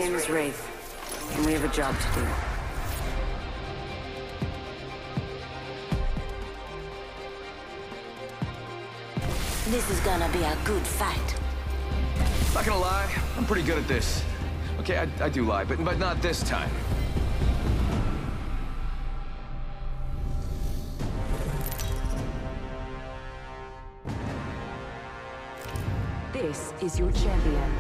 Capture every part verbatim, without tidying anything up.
name is Wraith, and we have a job to do. This is gonna be a good fight. Not gonna lie, I'm pretty good at this. Okay, I, I do lie, but, but not this time. This is your champion.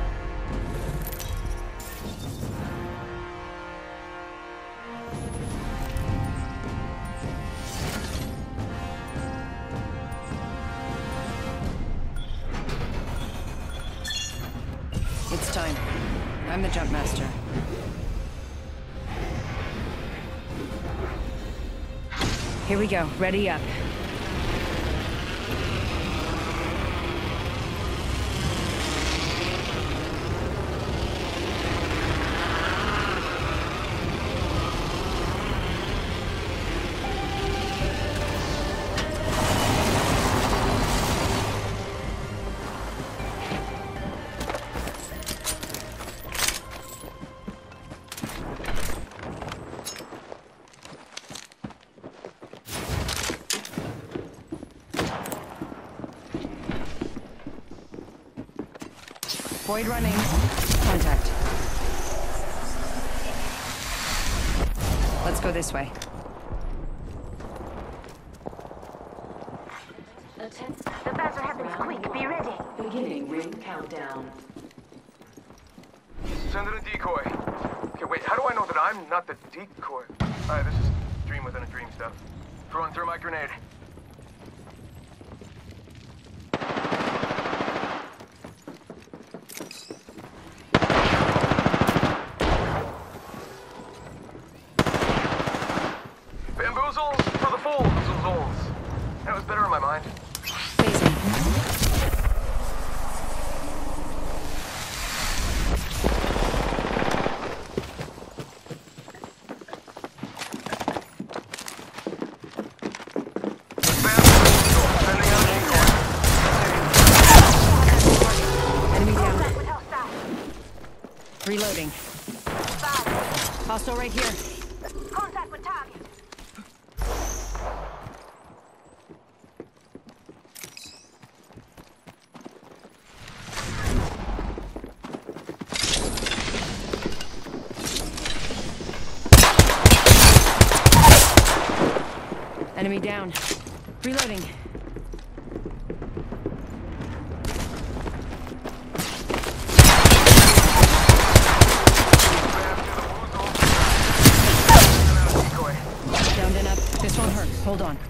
It's time. I'm the jump master. Here we go. Ready up. Void running. Contact. Let's go this way. The battle happens quick. Be ready. Beginning ring countdown. Send in a decoy. Okay, wait, how do I know that I'm not the decoy? Alright, this is dream within a dream stuff. Throwing through my grenade. Bamboozles for the fools. That was better in my mind. Phasing. Enemy down. Reloading. Hostile right here. Contact with target. Enemy down. Reloading. Downed and up. This won't hurt. Hold on.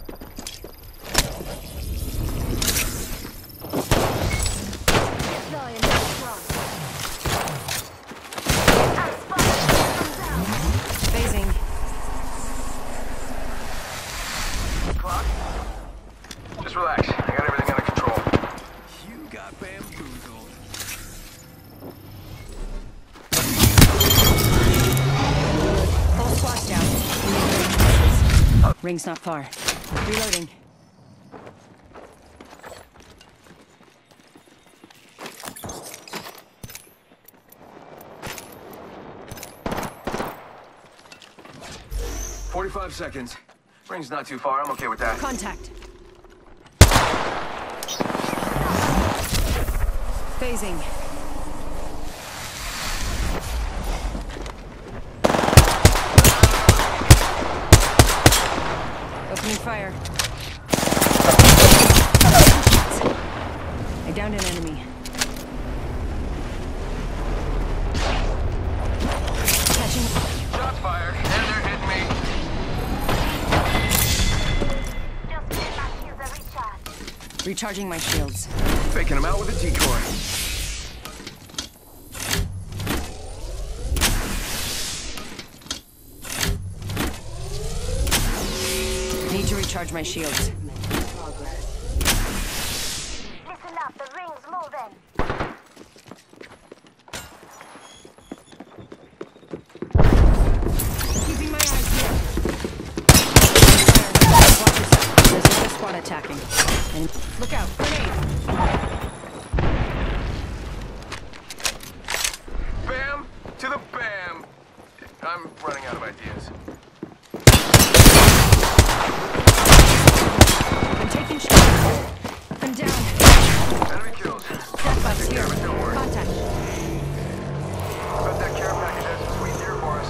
Phasing. Just relax. I got everything under control. You got bamboozled. Full squad down. Ring's not far. Reloading. Forty-five seconds. Ring's not too far. I'm okay with that. Contact. Phasing. Opening fire. I downed an enemy. Catching. Shots fired, and they're hitting me. Just get my shields a recharge. Recharging my shields. Faking them out with a decoy. Need to recharge my shields. Listen up, the ring's moving. Keeping my eyes here. Watch yourself. There's another squad attacking. And look out, grenade. Bam! To I'm running out of ideas. I'm taking shots. I'm down. Enemy kills. Death bugs here. Don't worry. Contact. Bet that care package has some sweet gear for us.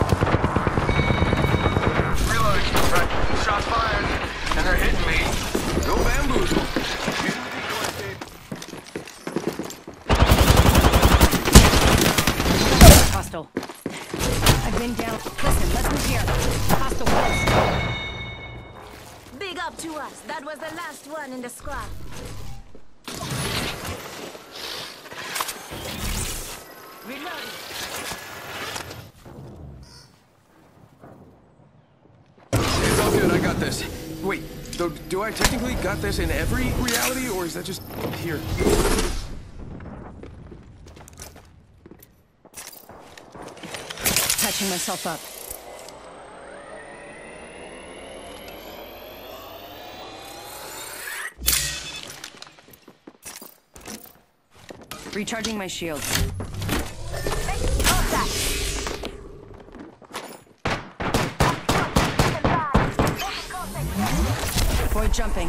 Reloading. Right. Shots fired. And they're hitting me. Go bamboozle. Hostile. I've been down. Listen, let's move here. Hostile close. Big up to us. That was the last one in the squad. Reloading. It's all good. I got this. Wait, so do I technically got this in every reality, or is that just here? Patching myself up. Recharging my shields. Contact. Avoid jumping.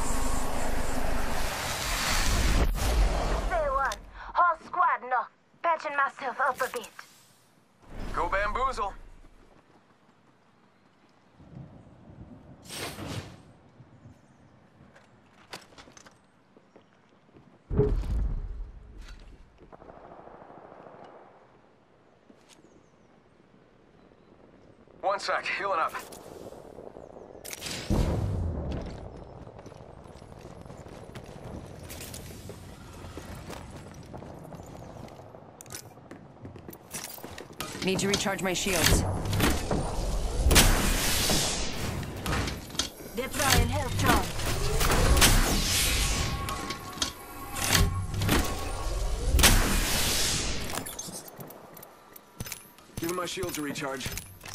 Say one. Whole squad no. Patching myself up a bit. Go bamboozle. One sec, healing up. Need to recharge my shields. Deploying health drone. Giving my shield to recharge.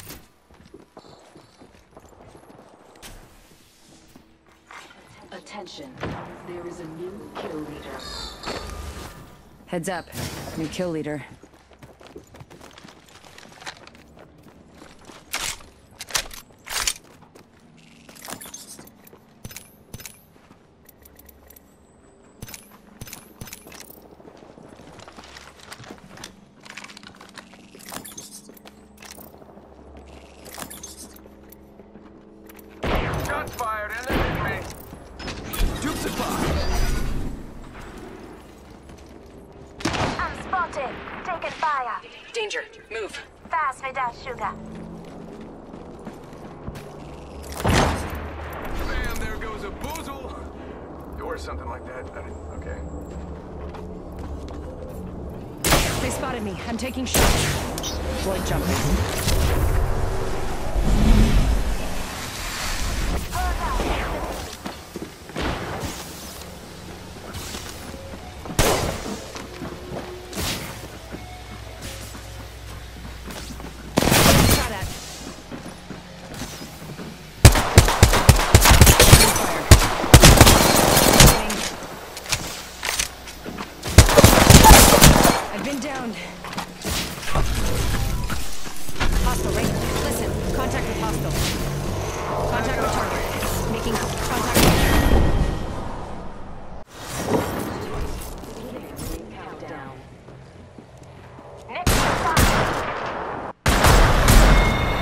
Attention. There is a new kill leader. Heads up. New kill leader. Shots fired and they're hitting me. Jukes are fired. I'm spotted. Taking fire. Danger. Move. Fast without sugar. Bam, there goes a boozle. Or something like that. I didn't, okay. They spotted me. I'm taking shots. Avoid jumping. Shot at. Fire. I've been downed. Hostile, right? Listen, contact with hostile. Contact with target. Making contact with Next stop.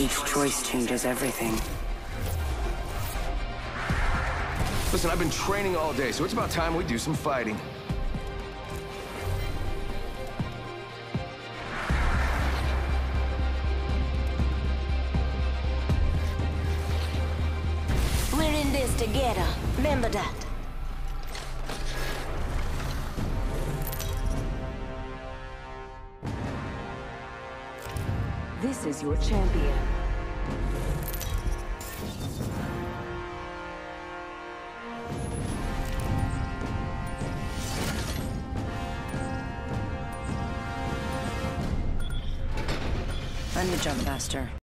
Each choice changes everything. Listen, I've been training all day, so it's about time we do some fighting. We're in this together. Remember that. This is your champion. I need to jump faster.